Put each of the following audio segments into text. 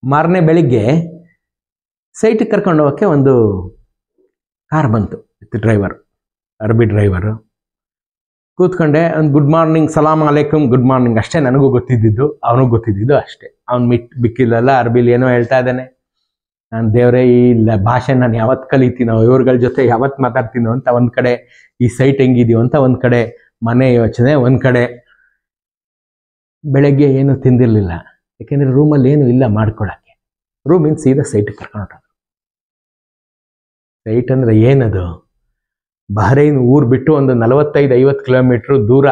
ಮಾರನೇ ಬೆಳಿಗ್ಗೆ ಸೈಟಿಗೆ ಕರ್ಕೊಂಡು ಹೋಗೋಕ್ಕೆ ಒಂದು ಕಾರ್ ಬಂತು ವಿತ್ ಡ್ರೈವರ್, ಅರಬಿ ಡ್ರೈವರು. ಕೂತ್ಕೊಂಡೆ, ಒಂದು ಗುಡ್ ಮಾರ್ನಿಂಗ್, ಸಲಾಮ್ ಅಲೈಕುಮ್, ಗುಡ್ ಮಾರ್ನಿಂಗ್ ಅಷ್ಟೇ ನನಗೂ ಗೊತ್ತಿದ್ದಿದ್ದು, ಅವನಿಗೂ ಗೊತ್ತಿದ್ದಿದ್ದು ಅಷ್ಟೇ. ಅವ್ನು ಬಿಕ್ಕಿಲ್ಲಲ್ಲ, ಅರಬಿಲಿ ಏನೋ ಹೇಳ್ತಾ ಇದ್ದಾನೆ. ನಾನು ದೇವರೇ ಈ ಭಾಷೆ ನಾನು ಯಾವತ್ತು ಕಲಿತೀನೋ, ಇವ್ರಗಳ ಜೊತೆ ಯಾವತ್ತು ಮಾತಾಡ್ತೀನೋ ಅಂತ ಒಂದು ಕಡೆ, ಈ ಸೈಟ್ ಹೆಂಗಿದೆಯೋ ಅಂತ ಒಂದು ಕಡೆ ಮನೆ ಯೋಚನೆ, ಒಂದು ಕಡೆ ಬೆಳಗ್ಗೆ ಏನು ತಿಂದಿರಲಿಲ್ಲ, ಯಾಕೆಂದರೆ ರೂಮಲ್ಲಿ ಏನು ಇಲ್ಲ ಮಾಡ್ಕೊಳಕ್ಕೆ. ರೂಮಿಂದ ಸೀದಾ ಸೈಟಿಗೆ ಕರ್ಕೊಂಡು. ಸೈಟ್ ಅಂದರೆ ಏನದು? ಬಹರೈನ್ ಊರು ಬಿಟ್ಟು ಒಂದು 45-50 ಕಿಲೋಮೀಟ್ರ್ ದೂರ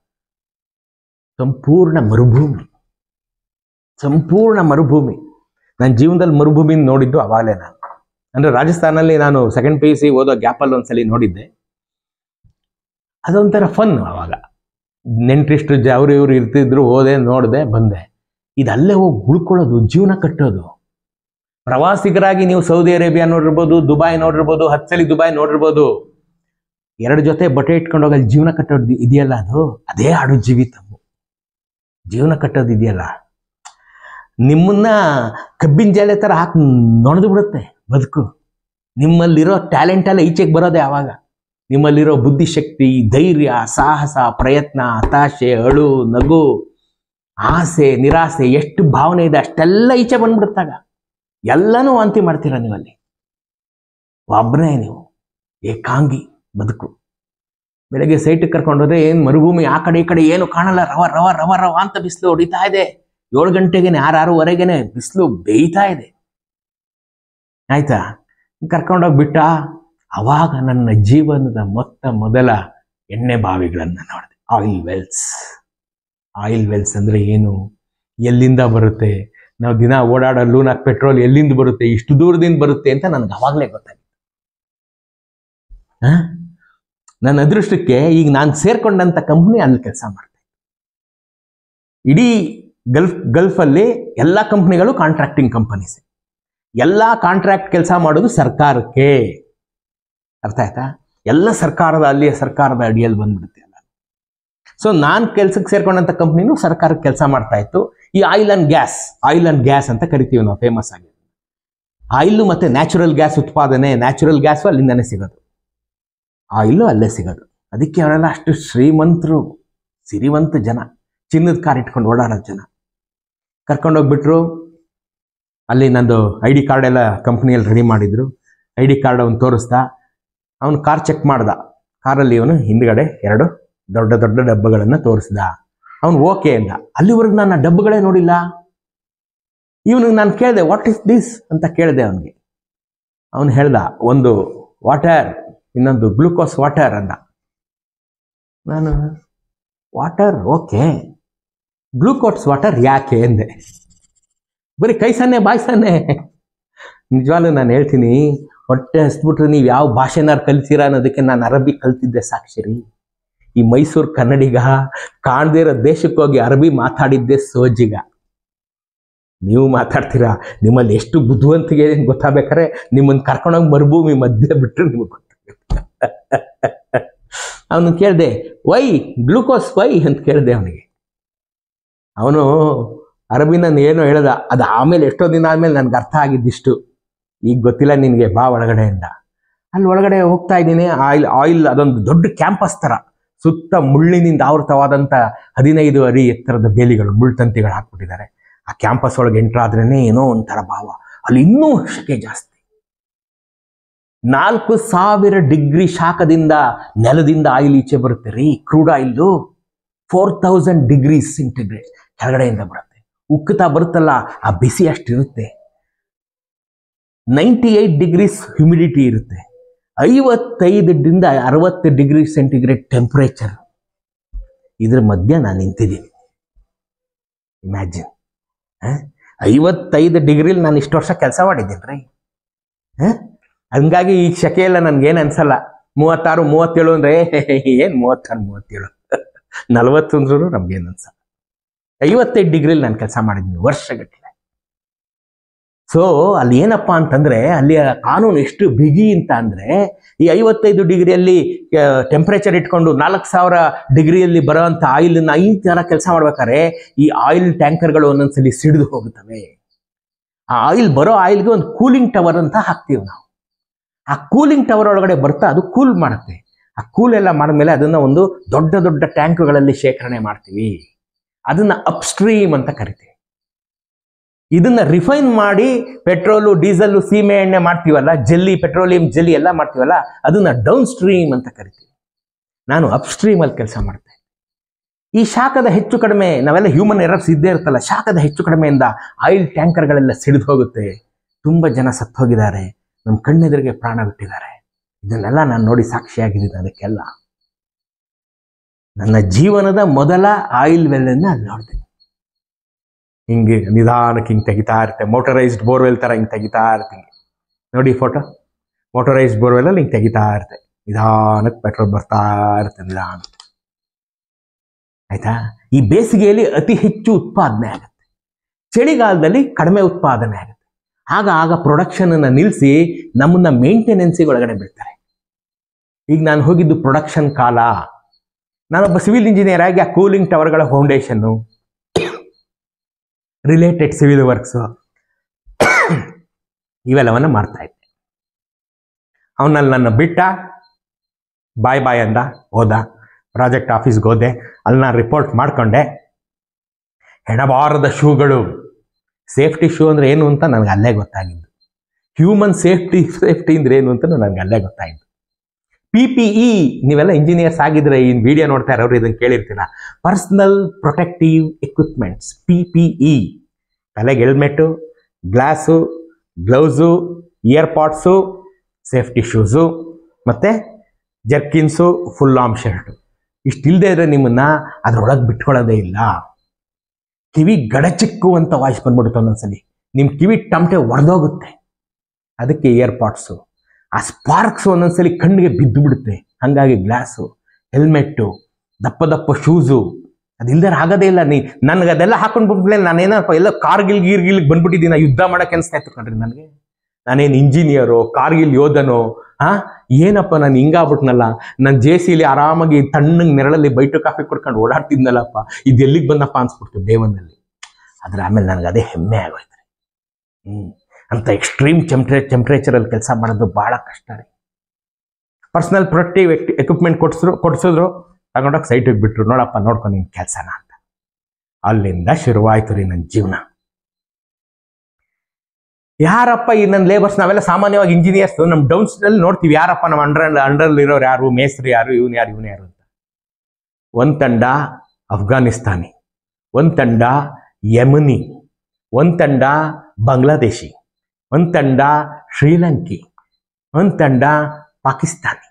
ಸಂಪೂರ್ಣ ಮರುಭೂಮಿ. ಸಂಪೂರ್ಣ ಮರುಭೂಮಿ. ನನ್ನ ಜೀವನದಲ್ಲಿ ಮರುಭೂಮಿನ ನೋಡಿದ್ದು ಅವಾಗಲೇ ನಾನು. ಅಂದರೆ ರಾಜಸ್ಥಾನಲ್ಲಿ ನಾನು ಸೆಕೆಂಡ್ PUC ಓದೋ ಗ್ಯಾಪಲ್ಲಿ ಒಂದ್ಸಲಿ ನೋಡಿದ್ದೆ. ಅದೊಂಥರ ಫನ್. ಅವಾಗ ನೆಂಟ್ರಿಷ್ಟು ಅವರು ಇವರು ಇರ್ತಿದ್ರು, ಹೋದೆ, ನೋಡಿದೆ, ಬಂದೆ. ಇದಲ್ಲೇ ಹೋಗಿ ಉಳ್ಕೊಳ್ಳೋದು, ಜೀವನ ಕಟ್ಟೋದು. ಪ್ರವಾಸಿಗರಾಗಿ ನೀವು ಸೌದಿ ಅರೇಬಿಯಾ ನೋಡಿರ್ಬೋದು, ದುಬೈ ನೋಡಿರ್ಬೋದು, 10 ಸಲ ದುಬೈ ನೋಡಿರ್ಬೋದು. 2 ಜೊತೆ ಬಟ್ಟೆ ಇಟ್ಕೊಂಡು ಹೋಗಲ್ಲಿ ಜೀವನ ಕಟ್ಟೋದು ಇದೆಯಲ್ಲ, ಅದೇ ಆಡು ಜೀವಿತ. ಜೀವನ ಕಟ್ಟೋದು ಇದೆಯಲ್ಲ, ನಿಮ್ಮನ್ನ ಕಬ್ಬಿನ ಜಾಲೆ ಥರ ಹಾಕಿ ನೊಣದು ಬಿಡುತ್ತೆ ಬದುಕು. ನಿಮ್ಮಲ್ಲಿರೋ ಟ್ಯಾಲೆಂಟ್ ಎಲ್ಲ ಈಚೆಗೆ ಬರೋದೆ ಆವಾಗ. ನಿಮ್ಮಲ್ಲಿರೋ ಬುದ್ಧಿಶಕ್ತಿ, ಧೈರ್ಯ, ಸಾಹಸ, ಪ್ರಯತ್ನ, ಹತಾಶೆ, ಅಳು, ನಗು, ಆಸೆ, ನಿರಾಸೆ, ಎಷ್ಟು ಭಾವನೆ ಇದೆ ಅಷ್ಟೆಲ್ಲ ಈಚೆ ಬಂದ್ಬಿಡುತ್ತಾಗ. ಎಲ್ಲನೂ ವಾಂತಿ ಮಾಡ್ತೀರ ನೀವಲ್ಲಿ. ಒಬ್ಬನೇ ನೀವು, ಏಕಾಂಗಿ ಬದುಕು. ಬೆಳಗ್ಗೆ ಸೈಟಿಗೆ ಕರ್ಕೊಂಡೋದ್ರೆ ಏನು ಮರುಭೂಮಿ, ಆ ಕಡೆ ಈ ಕಡೆ ಏನು ಕಾಣಲ್ಲ. ರವ ರವ ರವ ರವ ಅಂತ ಬಿಸಿಲು ಹೊಡಿತಾ ಇದೆ. 7 ಗಂಟೆಗೇನೆ 6-6:30ಗೆನೆ ಬಿಸಿಲು ಬೇಯ್ತಾ ಇದೆ. ಆಯ್ತಾ? ಕರ್ಕೊಂಡೋಗ್ಬಿಟ್ಟ. ಅವಾಗ ನನ್ನ ಜೀವನದ ಮೊದಲ ಎಣ್ಣೆ ಬಾವಿಗಳನ್ನು ನೋಡಿದೆ. Oil Wells. ಆಯಿಲ್ ವೆಲ್ಸ್ ಅಂದರೆ ಏನು, ಎಲ್ಲಿಂದ ಬರುತ್ತೆ, ನಾವು ದಿನ ಓಡಾಡೋ ಲೂನಾಕ್ ಪೆಟ್ರೋಲ್ ಎಲ್ಲಿಂದ ಬರುತ್ತೆ, ಇಷ್ಟು ದೂರದಿಂದ ಬರುತ್ತೆ ಅಂತ ನನಗೆ ಅವಾಗಲೇ ಗೊತ್ತಾಗಿತ್ತು. ನನ್ನ ಅದೃಷ್ಟಕ್ಕೆ ಈಗ ನಾನು ಸೇರ್ಕೊಂಡಂಥ ಕಂಪ್ನಿ ಅಲ್ಲಿ ಕೆಲಸ ಮಾಡ್ತೆ. ಇಡೀ ಗಲ್ಫಲ್ಲಿ ಎಲ್ಲ ಕಂಪ್ನಿಗಳು ಕಾಂಟ್ರಾಕ್ಟಿಂಗ್ ಕಂಪನೀಸ್. ಎಲ್ಲ ಕಾಂಟ್ರಾಕ್ಟ್ ಕೆಲಸ ಮಾಡೋದು ಸರ್ಕಾರಕ್ಕೆ. ಅರ್ಥ ಆಯ್ತಾ? ಎಲ್ಲ ಅಲ್ಲಿಯ ಸರ್ಕಾರದ ಅಡಿಯಲ್ಲಿ ಬಂದ್ಬಿಡುತ್ತೆ ಎಲ್ಲ. ಸೊ ನಾನು ಕೆಲಸಕ್ಕೆ ಸೇರ್ಕೊಂಡಂಥ ಕಂಪ್ನಿನೂ ಸರ್ಕಾರಕ್ಕೆ ಕೆಲಸ ಮಾಡ್ತಾ ಇತ್ತು. ಈ ಆಯಿಲ್ ಆ್ಯಂಡ್ ಗ್ಯಾಸ್ ಅಂತ ಕರಿತೀವಿ ನಾವು ಫೇಮಸ್ ಆಗಿ. ಆಯಿಲು ಮತ್ತು ನ್ಯಾಚುರಲ್ ಗ್ಯಾಸ್ ಉತ್ಪಾದನೆ, ನ್ಯಾಚುರಲ್ ಗ್ಯಾಸು ಅಲ್ಲಿಂದನೇ ಸಿಗೋದು, ಆಯಿಲು ಅಲ್ಲೇ ಸಿಗೋದು. ಅದಕ್ಕೆ ಅವರೆಲ್ಲ ಅಷ್ಟು ಶ್ರೀಮಂತರು, ಸಿರಿವಂತ ಜನ, ಚಿನ್ನದ ಕಾರ್ ಇಟ್ಕೊಂಡು ಓಡಾಡೋ ಜನ. ಕರ್ಕೊಂಡೋಗ್ಬಿಟ್ರು. ಅಲ್ಲಿ ನಂದು ID ಕಾರ್ಡ್ ಎಲ್ಲ ಕಂಪ್ನಿಯಲ್ಲಿ ರೆಡಿ ಮಾಡಿದ್ರು. ID ಕಾರ್ಡ್ ಅವನು ತೋರಿಸ್ದ. ಅವನು ಕಾರ್ ಚೆಕ್ ಮಾಡ್ದ. ಕಾರಲ್ಲಿ ಇವನು ಹಿಂದ್ಗಡೆ 2 ದೊಡ್ಡ ದೊಡ್ಡ ಡಬ್ಬಗಳನ್ನು ತೋರಿಸ್ದ. ಅವನು ಓಕೆ ಅಂದ. ಅಲ್ಲಿವರೆಗೂ ನಾನು ಡಬ್ಬಗಳೇ ನೋಡಿಲ್ಲ. ಇವನಿಗೆ ನಾನು ಕೇಳಿದೆ, ವಾಟ್ ಇಸ್ ದಿಸ್ ಅಂತ ಕೇಳಿದೆ ಅವನಿಗೆ. ಅವನು ಹೇಳ್ದ, ಒಂದು ವಾಟರ್, ಇನ್ನೊಂದು ಗ್ಲೂಕೋಸ್ ವಾಟರ್ ಅಂದ. ನಾನು ವಾಟರ್ ಓಕೆ, ಗ್ಲೂಕೋಸ್ ವಾಟರ್ ಯಾಕೆ ಅಂದೆ. ಬರೀ ಕೈ ಸನ್ನೆ ಬಾಯಿ ಸನ್ನೆ. ನಿಜವಾಗ್ಲೂ ನಾನು ಹೇಳ್ತೀನಿ, ಹೊಟ್ಟೆ ಹಸ್ಬಿಟ್ರೆ ನೀವು ಯಾವ ಭಾಷೆನಾರು ಕಲ್ತೀರಾ ಅನ್ನೋದಕ್ಕೆ ನಾನು ಅರಬಿ ಕಲ್ತಿದ್ದೆ ಸಾಕ್ಷಿ ರೀ. ಈ ಮೈಸೂರು ಕನ್ನಡಿಗ ಕಾಣದೇ ಇರೋ ದೇಶಕ್ಕೆ ಹೋಗಿ ಅರಬಿ ಮಾತಾಡಿದ್ದೆ ಸೋಜಿಗ. ನೀವು ಮಾತಾಡ್ತೀರಾ, ನಿಮ್ಮಲ್ಲಿ ಎಷ್ಟು ಬುದ್ಧಿವಂತಿಗೆ ಗೊತ್ತಾಗ್ಬೇಕಾರೆ ನಿಮ್ಮನ್ನು ಕರ್ಕೊಂಡೋಗಿ ಮರುಭೂಮಿ ಮಧ್ಯೆ ಬಿಟ್ಟರೆ ನಿಮಗೆ ಗೊತ್ತಾಗುತ್ತೆ. ಅವನು ಕೇಳಿದೆ, ವೈ ಗ್ಲೂಕೋಸ್ ವೈ ಅಂತ ಕೇಳಿದೆ ಅವನಿಗೆ. ಅವನು ಅರಬಿನ ಏನೋ ಹೇಳ್ದ. ಅದು ಆಮೇಲೆ ಎಷ್ಟೋ ದಿನ ಆದಮೇಲೆ ನನಗೆ ಅರ್ಥ ಆಗಿದ್ದಿಷ್ಟು. ಈಗ ಗೊತ್ತಿಲ್ಲ ನಿನಗೆ, ಬಾ ಒಳಗಡೆಯಿಂದ. ಅಲ್ಲಿ ಒಳಗಡೆ ಹೋಗ್ತಾ ಇದ್ದೀನಿ. ಆಯಿಲ್ ಅದೊಂದು ದೊಡ್ಡ ಕ್ಯಾಂಪಸ್ ಥರ, ಸುತ್ತ ಮುಳ್ಳಿನಿಂದ ಆವೃತವಾದಂಥ 15 ಅಡಿ ಎತ್ತರದ ಬೇಲಿಗಳು, ಮುಳ್ತಂತಿಗಳು ಹಾಕ್ಬಿಟ್ಟಿದ್ದಾರೆ. ಆ ಕ್ಯಾಂಪಸ್ ಒಳಗೆ ಎಂಟ್ರಾದ್ರೇ ಏನೋ ಒಂಥರ ಭಾವ. ಅಲ್ಲಿ ಇನ್ನೂ ಶಕೆ ಜಾಸ್ತಿ. 4000 ಡಿಗ್ರಿ ಶಾಖದಿಂದ ನೆಲದಿಂದ ಆಯಿಲ್ ಈಚೆ ಬರುತ್ತೆ ರೀ. ಕ್ರೂಡ್ ಆಯಿಲ್ದು 4000 ಡಿಗ್ರಿ ಸೆಂಟಿಗ್ರೇಡ್ ಕೆಳಗಡೆಯಿಂದ ಬರುತ್ತೆ. ಉಕ್ಕುತ್ತಾ ಬರುತ್ತಲ್ಲ, ಆ ಬಿಸಿ ಅಷ್ಟಿರುತ್ತೆ. 98 ಡಿಗ್ರೀಸ್ ಹ್ಯುಮಿಡಿಟಿ ಇರುತ್ತೆ. 55ರಿಂದ 60 ಡಿಗ್ರಿ ಸೆಂಟಿಗ್ರೇಡ್ ಟೆಂಪ್ರೇಚರ್. ಇದ್ರ ಮಧ್ಯೆ ನಾನು ನಿಂತಿದ್ದೀನಿ. ಇಮ್ಯಾಜಿನ್. 55 ಡಿಗ್ರಿಲಿ ನಾನು ಇಷ್ಟು ವರ್ಷ ಕೆಲಸ ಮಾಡಿದ್ದೀನಿ ರೀ. ಹಂಗಾಗಿ ಈ ಶಕೆ ಎಲ್ಲ ನನಗೇನು ಅನ್ಸಲ್ಲ. 36, 37 ಅಂದರೆ ಏನು 36, 37, 40 ಅಂದ್ರೂ ನಮ್ಗೇನು ಅನ್ಸಲ್ಲ. 55 ಡಿಗ್ರಿಲಿ ನಾನು ಕೆಲಸ ಮಾಡಿದ್ದೀನಿ ವರ್ಷಗಟ್ಟಲೆ. ಸೊ ಅಲ್ಲಿ ಏನಪ್ಪ ಅಂತಂದರೆ, ಅಲ್ಲಿಯ ಕಾನೂನು ಎಷ್ಟು ಬಿಗಿ ಅಂತ ಅಂದರೆ, ಈ 55 ಡಿಗ್ರಿಯಲ್ಲಿ ಟೆಂಪ್ರೇಚರ್ ಇಟ್ಕೊಂಡು 4000 ಡಿಗ್ರಿಯಲ್ಲಿ ಬರೋವಂಥ ಆಯಿಲನ್ನು ಈ ಥರ ಕೆಲಸ ಮಾಡ್ಬೇಕಾದ್ರೆ ಈ ಆಯಿಲ್ ಟ್ಯಾಂಕರ್ಗಳು ಒಂದೊಂದ್ಸಲಿ ಸಿಡಿದು ಹೋಗುತ್ತವೆ. ಆ ಆಯಿಲ್ ಬರೋ ಆಯಿಲ್ಗೆ ಒಂದು ಕೂಲಿಂಗ್ ಟವರ್ ಅಂತ ಹಾಕ್ತೀವಿ ನಾವು. ಆ ಕೂಲಿಂಗ್ ಟವರ್ ಒಳಗಡೆ ಬರ್ತಾ ಅದು ಕೂಲ್ ಮಾಡುತ್ತೆ. ಆ ಕೂಲ್ ಎಲ್ಲ ಮಾಡಿದ್ಮೇಲೆ ಅದನ್ನ ಒಂದು ದೊಡ್ಡ ದೊಡ್ಡ ಟ್ಯಾಂಕ್ಗಳಲ್ಲಿ ಶೇಖರಣೆ ಮಾಡ್ತೀವಿ. ಅದನ್ನ ಅಪ್ಸ್ಟ್ರೀಮ್ ಅಂತ ಕರಿತೀವಿ. ಇದನ್ನ ರಿಫೈನ್ ಮಾಡಿ ಪೆಟ್ರೋಲು, ಡೀಸೆಲ್, ಸೀಮೆ ಎಣ್ಣೆ ಮಾಡ್ತೀವಲ್ಲ, ಜೆಲ್ಲಿ, ಪೆಟ್ರೋಲಿಯಂ ಜೆಲ್ಲಿ ಎಲ್ಲ ಮಾಡ್ತೀವಲ್ಲ, ಅದನ್ನ ಡೌನ್ ಸ್ಟ್ರೀಮ್ ಅಂತ ಕರಿತೀವಿ. ನಾನು ಅಪ್ಸ್ಟ್ರೀಮ್ ಅಲ್ಲಿ ಕೆಲಸ ಮಾಡ್ತೇನೆ. ಈ ಶಾಖದ ಹೆಚ್ಚು ಕಡಿಮೆ, ನಾವೆಲ್ಲ ಹ್ಯೂಮನ್ ಎರರ್ಸ್ ಇದ್ದೇ ಇರ್ತಲ್ಲ, ಶಾಖದ ಹೆಚ್ಚು ಕಡಿಮೆಯಿಂದ ಆಯಿಲ್ ಟ್ಯಾಂಕರ್ಗಳೆಲ್ಲ ಸಿಡಿದು ಹೋಗುತ್ತೆ. ತುಂಬ ಜನ ಸತ್ತು ಹೋಗಿದ್ದಾರೆ, ನಮ್ಮ ಕಣ್ಣೆದುರಿಗೆ ಪ್ರಾಣ ಬಿಟ್ಟಿದ್ದಾರೆ. ಇದನ್ನೆಲ್ಲ ನಾನು ನೋಡಿ ಸಾಕ್ಷಿಯಾಗಿದ್ದೀನಿ. ಅದಕ್ಕೆಲ್ಲ ನನ್ನ ಜೀವನದ ಮೊದಲ ಆಯಿಲ್ ವೆಲ್ಲನ್ನು ಅಲ್ಲಿ ನೋಡ್ತೀನಿ. ಹಿಂಗೆ ನಿಧಾನಕ್ಕೆ ಹಿಂಗೆ ತೆಗಿತಾ ಇರುತ್ತೆ, ಮೋಟರೈಸ್ಡ್ ಬೋರ್ವೆಲ್ ಥರ ಹಿಂಗೆ ತೆಗಿತಾ ಇರ್ತೀನಿ. ನೋಡಿ ಫೋಟೋ, ಮೋಟರೈಸ್ಡ್ ಬೋರ್ವೆಲ್ಲಲ್ಲಿ ಹಿಂಗೆ ತೆಗಿತಾ ಇರುತ್ತೆ, ನಿಧಾನಕ್ಕೆ ಪೆಟ್ರೋಲ್ ಬರ್ತಾ ಇರುತ್ತೆ ನಿಧಾನ. ಆಯ್ತಾ? ಈ ಬೇಸಿಗೆಯಲ್ಲಿ ಅತಿ ಹೆಚ್ಚು ಉತ್ಪಾದನೆ ಆಗುತ್ತೆ, ಚಳಿಗಾಲದಲ್ಲಿ ಕಡಿಮೆ ಉತ್ಪಾದನೆ ಆಗುತ್ತೆ. ಆಗ ಪ್ರೊಡಕ್ಷನನ್ನು ನಿಲ್ಲಿಸಿ ನಮ್ಮನ್ನ ಮೇಂಟೆನೆನ್ಸಿಗೆ ಒಳಗಡೆ ಬಿಡ್ತಾರೆ. ಈಗ ನಾನು ಹೋಗಿದ್ದು ಪ್ರೊಡಕ್ಷನ್ ಕಾಲ. ನಾನೊಬ್ಬ ಸಿವಿಲ್ ಇಂಜಿನಿಯರ್ ಆಗಿ ಆ ಕೂಲಿಂಗ್ ಟವರ್ಗಳ ಫೌಂಡೇಶನ್ನು, ರಿಲೇಟೆಡ್ ಸಿವಿಲ್ ವರ್ಕ್ಸು ಇವೆಲ್ಲವನ್ನ ಮಾಡ್ತಾ ಇದ್ದೆ. ಅವನಲ್ಲಿ ನನ್ನ ಬಿಟ್ಟ, ಬಾಯ್ ಅಂದ, ಹೋದ. ಪ್ರಾಜೆಕ್ಟ್ ಆಫೀಸ್ಗೆ ಹೋದೆ, ಅಲ್ಲಿ ನಾನು ರಿಪೋರ್ಟ್ ಮಾಡ್ಕೊಂಡೆ. ಹೆಣಬಾರದ ಶೂಗಳು, ಸೇಫ್ಟಿ ಶೂ ಅಂದರೆ ಏನು ಅಂತ ನನಗೆ ಅಲ್ಲೇ ಗೊತ್ತಾಗಿದ್ದು. ಹ್ಯೂಮನ್ ಸೇಫ್ಟಿ ಅಂದರೆ ಏನು ಅಂತ ನನಗೆ ಅಲ್ಲೇ ಗೊತ್ತಾಗಿದ್ದು. PPE, ನೀವೆಲ್ಲ ಇಂಜಿನಿಯರ್ಸ್ ಆಗಿದ್ರೆ ಈ ವಿಡಿಯೋ ನೋಡ್ತಾ ಇರೋರು ಇದನ್ನು ಕೇಳಿರ್ತೀರ. Personal protective equipments, PPE. ತಲೆಗೆ helmet, glass, gloves, earpods, safety shoes, ಮತ್ತು ಜರ್ಕಿನ್ಸು, ಫುಲ್ ಆರ್ಮ್ ಶರ್ಟು. ಇಷ್ಟಿಲ್ಲದೆ ಇದ್ರೆ ನಿಮ್ಮನ್ನ ಅದ್ರೊಳಗೆ ಬಿಟ್ಕೊಳ್ಳೋದೇ ಇಲ್ಲ. ಕಿವಿ ಗಡಚಿಕ್ಕುವಂಥ ವಾಯ್ಸ್ ಬಂದ್ಬಿಡುತ್ತೆ ಒಂದೊಂದ್ಸಲಿ, ನಿಮ್ಮ ಕಿವಿ ಟಮಟೆ ಒಡೆದೋಗುತ್ತೆ. ಅದಕ್ಕೆ ಇಯರ್ಪಾಡ್ಸು. ಆ ಸ್ಪಾರ್ಕ್ಸು ಒಂದೊಂದ್ಸಲಿ ಕಣ್ಣಿಗೆ ಬಿದ್ದು ಬಿಡುತ್ತೆ. ಹಾಗಾಗಿ ಗ್ಲಾಸು, ಹೆಲ್ಮೆಟ್ಟು, ದಪ್ಪ ದಪ್ಪ ಶೂಸು, ಅದಿಲ್ಲದೆ ಆಗೋದೇ ಇಲ್ಲ. ನನಗೆ ಅದೆಲ್ಲ ಹಾಕೊಂಡು ಬಿಟ್ಮೇಲೆ ನಾನೇನಪ್ಪ ಎಲ್ಲ ಕಾರ್ಗಿಲ್ ಬಂದ್ಬಿಟ್ಟಿದ್ದೀನಿ, ಯುದ್ಧ ಮಾಡೋಕೆ ಅನಿಸ್ತಾ ಇತ್ತು ಕಣ್ರಿ ನನಗೆ. ನಾನೇನು ಇಂಜಿನಿಯರು, ಕಾರ್ಗಿಲ್ ಯೋಧನೋ, ಏನಪ್ಪ ನಾನು ಹಿಂಗಾಗ್ಬಿಟ್ನಲ್ಲ. ನಾನು JCಲಿ ಆರಾಮಾಗಿ ತಣ್ಣಗೆ ನೆರಳಲ್ಲಿ ಬೈಟು ಕಾಫಿ ಕೊಡ್ಕೊಂಡು ಓಡಾಡ್ತಿದ್ನಲ್ಲಪ್ಪ, ಇದು ಎಲ್ಲಿಗೆ ಬಂದಪ್ಪ ಅನ್ಸ್ಬಿಡ್ತು ಡೇ1ನಲ್ಲಿ. ಆದ್ರೆ ಆಮೇಲೆ ನನಗೆ ಅದೇ ಹೆಮ್ಮೆ ಆಗೋಯ್ತು. ಅಂತ ಎಕ್ಸ್ಟ್ರೀಮ್ ಟೆಂಪ್ರೇಚರಲ್ಲಿ ಕೆಲಸ ಮಾಡೋದು ಭಾಳ ಕಷ್ಟ ರೀ. ಪರ್ಸನಲ್ ಪ್ರೊಟೆಕ್ಟಿವ್ ಎಕ್ವಿಪ್ಮೆಂಟ್ ಕೊಡ್ಸಿದ್ರು, ತಗೊಂಡೋಗಿ ಸೈಟಿಗೆ ಬಿಟ್ರು, ನೋಡಪ್ಪ ನೋಡ್ಕೊಂಡು ನಿನ್ನ ಕೆಲಸನ ಅಂತ. ಅಲ್ಲಿಂದ ಶುರುವಾಯ್ತು ರೀ ನನ್ನ ಜೀವನ. ಯಾರಪ್ಪ ಈ ನನ್ನ ಲೇಬರ್ಸ್? ನಾವೆಲ್ಲ ಸಾಮಾನ್ಯವಾಗಿ ಇಂಜಿನಿಯರ್ಸ್ ನಮ್ಮ ಡೌನ್ಸ್ನಲ್ಲಿ ನೋಡ್ತೀವಿ, ಯಾರಪ್ಪ ನಮ್ಮ ಅಂಡರ್ ಇರೋರು ಯಾರು, ಮೇಸ್ತ್ರಿ ಯಾರು, ಇವನು ಯಾರು ಅಂತ. ಒಂದು ತಂಡ ಅಫ್ಘಾನಿಸ್ತಾನಿ, ಒಂದು ತಂಡ ಯಮನಿ, ಒಂದು ತಂಡ ಬಾಂಗ್ಲಾದೇಶಿ, ಒಂದು ತಂಡ ಶ್ರೀಲಂಕಿ, ಒಂದು ತಂಡ ಪಾಕಿಸ್ತಾನಿ.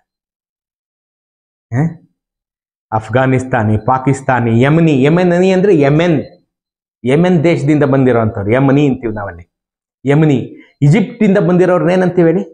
ಅಫ್ಘಾನಿಸ್ತಾನಿ, ಪಾಕಿಸ್ತಾನಿ, ಯಮನಿ ಅಂದರೆ ಯೆಮೆನ್ ದೇಶದಿಂದ ಬಂದಿರೋವಂಥವ್ರು ಯಮನಿ ಅಂತೀವಿ ನಾವಲ್ಲಿ. ಯಮನಿ. ಈಜಿಪ್ಟಿಂದ ಬಂದಿರೋರ್ನ ಏನಂತೀವಿ ಹೇಳಿ?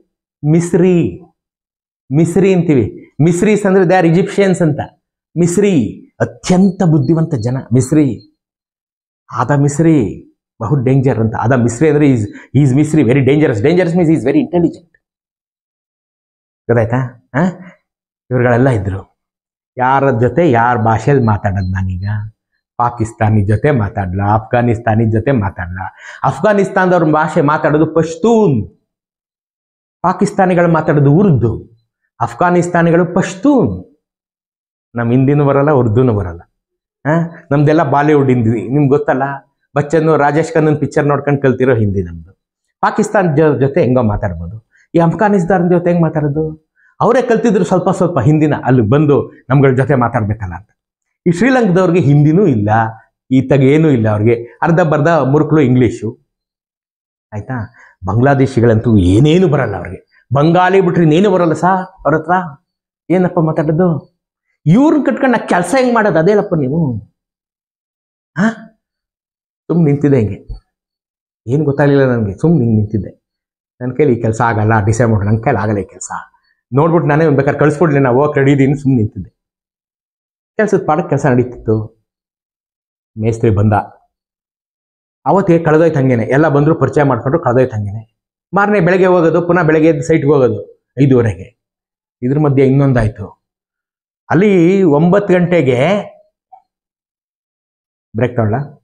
ಮಿಸ್ರಿ ಅಂತೀವಿ. ಮಿಸ್ರೀಸ್ ಅಂದ್ರೆ ದೇ ಆರ್ ಈಜಿಪ್ಷಿಯನ್ಸ್ ಅಂತ. ಮಿಸ್ರಿ ಅತ್ಯಂತ ಬುದ್ಧಿವಂತ ಜನ ಮಿಸ್ರಿ. ಆದ ಮಿಸ್ರಿ ಬಹು ಡೇಂಜರ್ ಅಂತ. ಆದ ಮಿಸ್ರಿ ಅಂದ್ರೆ ಈಸ್ ಮಿಸ್ರಿ very dangerous means is very intelligent. ಗೊತ್ತಾಯ್ತಾ? ಇವ್ರುಗಳೆಲ್ಲ ಇದ್ರು. ಯಾರ ಜೊತೆ ಯಾರ ಭಾಷೆಯಲ್ಲಿ ಮಾತಾಡೋದು ನಾನೀಗ? ಪಾಕಿಸ್ತಾನಿ ಜೊತೆ ಮಾತಾಡ್ಲಾ, ಅಫ್ಘಾನಿಸ್ತಾನಿ ಜೊತೆ ಮಾತಾಡ್ಲಾ? ಅಫ್ಘಾನಿಸ್ತಾನದವ್ರ ಭಾಷೆ ಮಾತಾಡೋದು ಪಶ್ತೂನ್, ಪಾಕಿಸ್ತಾನಿಗಳು ಮಾತಾಡೋದು ಉರ್ದು, ಅಫ್ಘಾನಿಸ್ತಾನಿಗಳು ಪಶ್ತೂನ್. ನಮ್ಮ ಹಿಂದಿನೂ ಬರಲ್ಲ, ಉರ್ದುನೂ ಬರಲ್ಲ. ನಮ್ದೆಲ್ಲ ಬಾಲಿವುಡ್ ಹಿಂದಿ, ನಿಮ್ಗೆ ಗೊತ್ತಲ್ಲ. ಬಚ್ಚನ್ನು, ರಾಜೇಶ್ ಖನ್ನನ್ ಪಿಕ್ಚರ್ ನೋಡ್ಕೊಂಡು ಕಲ್ತಿರೋ ಹಿಂದಿ ನಮ್ದು. ಪಾಕಿಸ್ತಾನ ಜೊತೆ ಹೆಂಗೋ ಮಾತಾಡ್ಬೋದು. ಈ ಅಫ್ಘಾನಿಸ್ತಾನ ಜೊತೆ ಹೆಂಗೆ ಮಾತಾಡೋದು? ಅವರೇ ಕಲ್ತಿದ್ರು ಸ್ವಲ್ಪ ಹಿಂದಿನ, ಅಲ್ಲಿ ಬಂದು ನಮ್ಗಳ ಜೊತೆ ಮಾತಾಡ್ಬೇಕಲ್ಲ ಅಂತ. ಈ ಶ್ರೀಲಂಕಾದವ್ರಿಗೆ ಹಿಂದಿನೂ ಇಲ್ಲ, ಏನೂ ಇಲ್ಲ ಅವ್ರಿಗೆ. ಅರ್ಧ ಮುರುಕ್ಲು ಇಂಗ್ಲೀಷು. ಆಯ್ತಾ? ಬಾಂಗ್ಲಾದೇಶಿಗಳಂತೂ ಏನೇನು ಬರಲ್ಲ ಅವ್ರಿಗೆ. ಬಂಗಾಲಿ ಬಿಟ್ರೆ ಇನ್ನೇನು ಬರಲ್ಲ ಸರ್ ಅವ್ರ ಹತ್ರ. ಏನಪ್ಪ ಮಾತಾಡೋದು? ಇವ್ರನ್ನ ಕಟ್ಕೊಂಡು ನಾ ಕೆಲಸ ಹೆಂಗೆ ಮಾಡೋದು? ಅದೇನಪ್ಪ ನೀವು? ಸುಮ್ಮನೆ ನಿಂತಿದ್ದೆ ಹಿಂಗೆ, ಏನು ಗೊತ್ತಾಗಲಿಲ್ಲ ನನಗೆ. ಸುಮ್ಮನೆ ಹಿಂಗೆ ನಿಂತಿದ್ದೆ. ನನ್ನ ಕೈಲಿ ಈ ಕೆಲಸ ಆಗಲ್ಲ, ಡಿಸೈಡ್ ಮಾಡೋಣ, ನನ್ನ ಕೈಲಿ ಆಗಲ್ಲ ಈ ಕೆಲಸ. ನೋಡ್ಬಿಟ್ಟು ನಾನೇ ಬೇಕಾದ್ರೆ ಕಳಿಸ್ಬಿಡ್ಲಿ, ನಾವು ಹೋಗಿ ರೆಡಿ ಇದ್ದೀನಿ, ಸುಮ್ಮನೆ ನಿಂತಿದ್ದೆ. ಕೆಲಸದ ಪಾಡಕ್ಕೆ ಕೆಲಸ ನಡೀತಿತ್ತು. ಮೇಸ್ತ್ರಿ ಬಂದ. ಅವತ್ತಿಗೆ ಕಳೆದೋಯ್ತು ಹಂಗೇನೆ. ಎಲ್ಲ ಬಂದರು, ಪರಿಚಯ ಮಾಡ್ಕೊಂಡ್ರು, ಕಳೆದೋಯ್ತು ಹಂಗೇನೆ. ಮಾರನೇ ಬೆಳಗ್ಗೆ ಹೋಗೋದು, ಪುನಃ ಬೆಳಗ್ಗೆ ಎದ್ದು ಸೈಟ್ಗೆ ಹೋಗೋದು 5:30ಗೆ. ಇದ್ರ ಮಧ್ಯೆ ಇನ್ನೊಂದಾಯ್ತು. ಅಲ್ಲಿ 9 ಗಂಟೆಗೆ ಬ್ರೇಕ್ ತಗೊಳ್ಳ